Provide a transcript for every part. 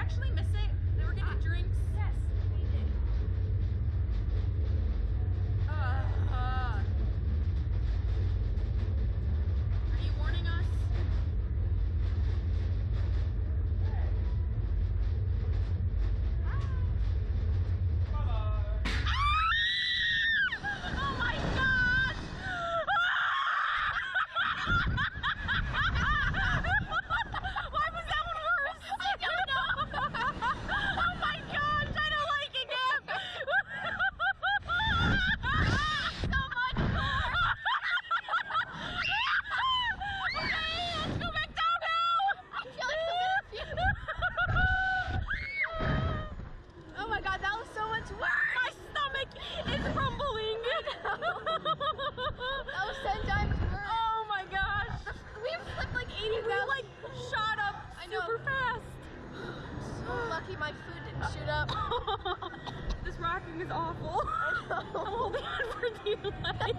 actually miss it? They were getting drinks? Yes, we did. Are you warning us? Oh my gosh! Why was that one worse? I don't know. Oh my gosh, I don't like it, Gab. So much more. Okay, let's go back down now. I feel like oh my god, that was so much worse. My stomach is rumbling. That was 10 times worse. Oh my gosh. We've flipped like 80 We pounds. like shot up I know. super fast. So lucky my food didn't shoot up. This rocking is awful. I'm holding on for dear life.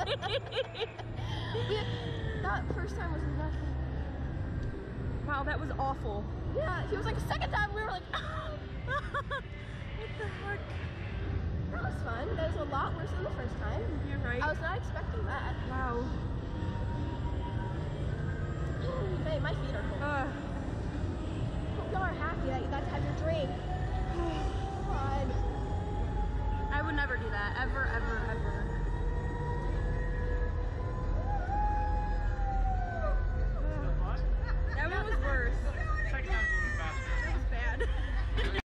That first time was nothing. Wow, that was awful. Yeah, he was like, the second time we were like, What the heck? that was fun. That was a lot worse than the first time. You're right. I was not expecting that. Wow. Hey, my feet are cold. Hope y'all are happy that you got to have your drink. Come on. I would never do that. Ever, ever, ever.